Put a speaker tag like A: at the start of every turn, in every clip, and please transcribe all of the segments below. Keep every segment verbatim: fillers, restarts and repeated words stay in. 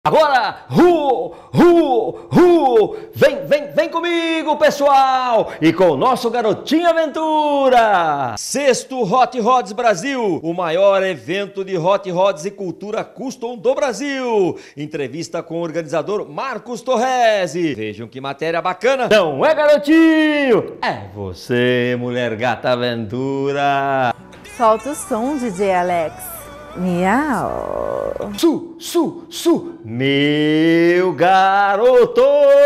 A: Agora, ru, ru, ru, vem, vem, vem comigo, pessoal, e com o nosso Garotinho Aventura. Sexto Hot Rods Brasil, o maior evento de Hot Rods e cultura custom do Brasil. Entrevista com o organizador Marcos Torresi. Vejam que matéria bacana. Não é, garotinho? É você, mulher gata aventura.
B: Solta o som, D J Alex. Miau.
A: Su, su, su, meu garoto!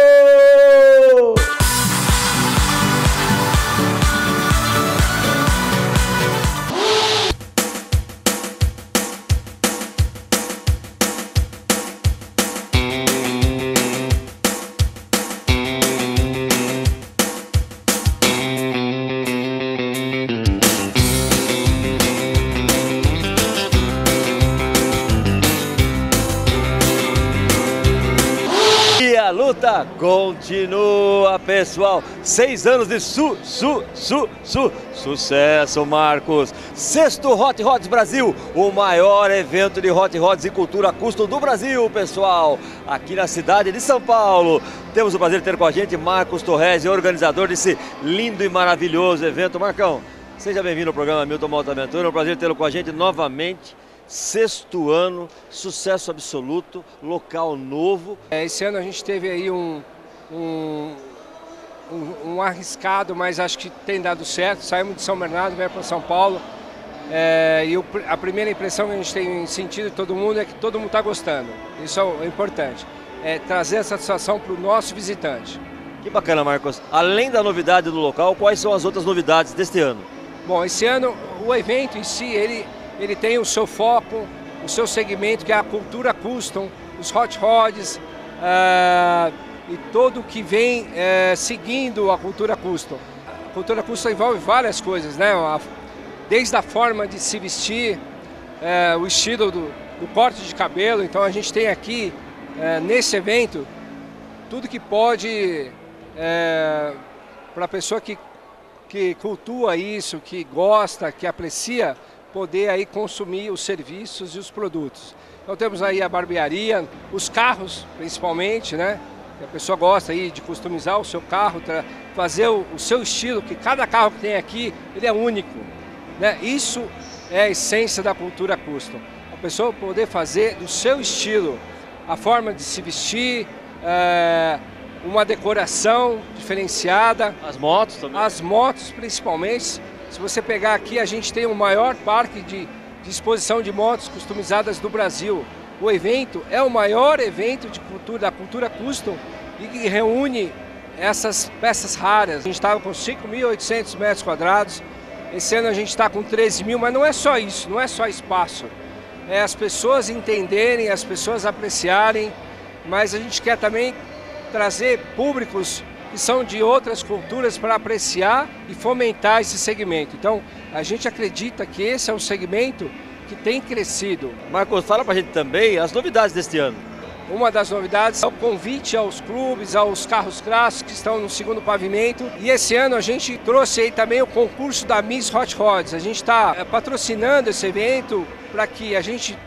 A: A luta continua, pessoal. Seis anos de su, su, su, su, sucesso, Marcos. Sexto Hot Rods Brasil, o maior evento de Hot Rods e cultura custom do Brasil, pessoal. Aqui na cidade de São Paulo. Temos o prazer de ter com a gente Marcos Torresi, organizador desse lindo e maravilhoso evento. Marcão, seja bem-vindo ao programa Milton Moto Aventura. É um prazer tê-lo com a gente novamente. Sexto ano, sucesso absoluto, local novo.
C: Esse ano a gente teve aí um, um, um, um arriscado, mas acho que tem dado certo. Saímos de São Bernardo, viemos para São Paulo. É, e o, a primeira impressão que a gente tem sentido de todo mundo é que todo mundo está gostando. Isso é importante. É trazer a satisfação para o nosso visitante.
A: Que bacana, Marcos. Além da novidade do local, quais são as outras novidades deste ano?
C: Bom, esse ano o evento em si, ele... Ele tem o seu foco, o seu segmento, que é a cultura custom, os hot rods uh, e tudo que vem uh, seguindo a cultura custom. A cultura custom envolve várias coisas, né? Desde a forma de se vestir, uh, o estilo do, do corte de cabelo. Então a gente tem aqui, uh, nesse evento, tudo que pode, uh, para a pessoa que, que cultua isso, que gosta, que aprecia, poder aí consumir os serviços e os produtos. Então temos aí a barbearia, os carros principalmente, né? A pessoa gosta aí de customizar o seu carro, fazer o, o seu estilo, que cada carro que tem aqui, ele é único, né? Isso é a essência da cultura custom. A pessoa poder fazer do seu estilo, a forma de se vestir, é, uma decoração diferenciada.
A: As motos também.
C: As motos principalmente. Se você pegar aqui, a gente tem o maior parque de, de exposição de motos customizadas do Brasil. O evento é o maior evento de cultura, da cultura custom e que reúne essas peças raras. A gente estava com cinco mil e oitocentos metros quadrados, esse ano a gente está com treze mil, mas não é só isso, não é só espaço. É as pessoas entenderem, as pessoas apreciarem, mas a gente quer também trazer públicos que são de outras culturas para apreciar e fomentar esse segmento. Então, a gente acredita que esse é um segmento que tem crescido.
A: Marcos, fala para a gente também as novidades deste ano.
C: Uma das novidades é o convite aos clubes, aos carros clássicos que estão no segundo pavimento. E esse ano a gente trouxe aí também o concurso da Miss Hot Rods. A gente está patrocinando esse evento para que a gente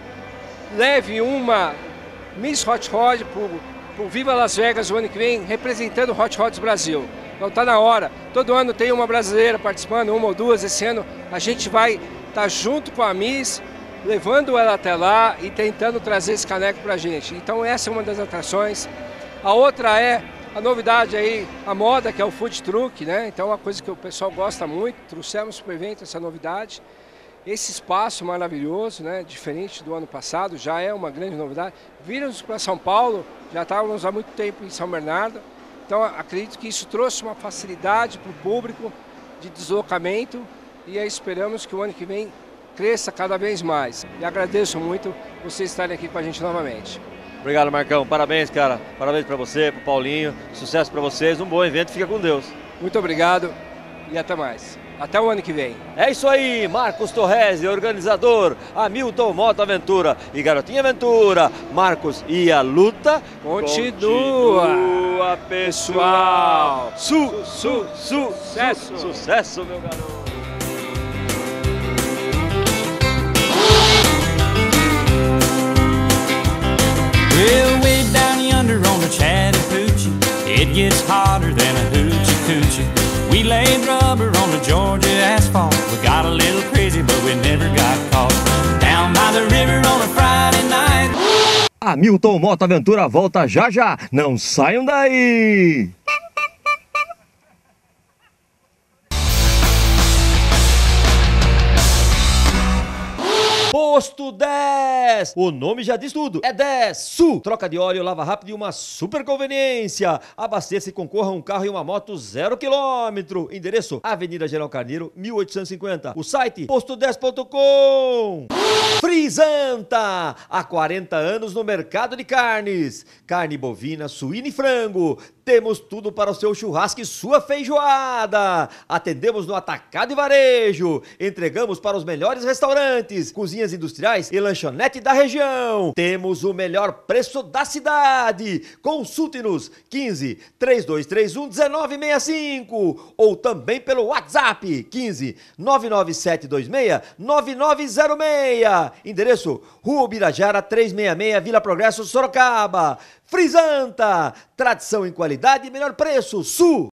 C: leve uma Miss Hot Rod para o Viva Las Vegas o ano que vem, representando o Hot Rods Brasil. Então tá na hora. Todo ano tem uma brasileira participando, uma ou duas. Esse ano a gente vai estar tá junto com a Miss, levando ela até lá e tentando trazer esse caneco pra gente. Então essa é uma das atrações. A outra é a novidade aí, a moda, que é o food truck, né? Então é uma coisa que o pessoal gosta muito. Trouxemos para o evento essa novidade. Esse espaço maravilhoso, né? Diferente do ano passado, já é uma grande novidade. Viram-nos para São Paulo, já estávamos há muito tempo em São Bernardo. Então acredito que isso trouxe uma facilidade para o público de deslocamento e aí esperamos que o ano que vem cresça cada vez mais. E agradeço muito vocês estarem aqui com a gente novamente.
A: Obrigado, Marcão. Parabéns, cara. Parabéns para você, para o Paulinho. Sucesso para vocês. Um bom evento. Fica com Deus.
C: Muito obrigado e até mais. Até o ano que vem.
A: É isso aí, Marcos Torresi, organizador, Hamilton Moto Aventura e Garotinho Aventura. Marcos, e a luta
C: continua,
A: continua pessoal. Su, su, su,
C: sucesso.
A: Su, sucesso, meu garoto.
D: Well, way down yonder on the Chattahoochee, it gets hotter than a hoochie coochie. We laid rubber on the Georgia asphalt. We got a little crazy, but we never got caught. Down by the river on a Friday night.
A: Hamilton Moto Aventura volta já já. Não saiam daí! Posto dez! O nome já diz tudo. É dez Sul. Troca de óleo, lava rápido e uma super conveniência. Abasteça e concorra a um carro e uma moto zero quilômetro. Endereço: Avenida General Carneiro, mil oitocentos e cinquenta. O site: posto dez ponto com. Frisanta! Há quarenta anos no mercado de carnes. Carne bovina, suína e frango. Temos tudo para o seu churrasco e sua feijoada. Atendemos no atacado e varejo. Entregamos para os melhores restaurantes, cozinhas industriais e lanchonete da região. Temos o melhor preço da cidade. Consulte-nos quinze, três dois três um, um nove seis cinco ou também pelo WhatsApp quinze, nove nove sete dois seis, nove nove zero seis. Endereço: Rua Ubirajara trezentos e sessenta e seis, Vila Progresso, Sorocaba. Frisanta, tradição em qualidade e melhor preço. Sul.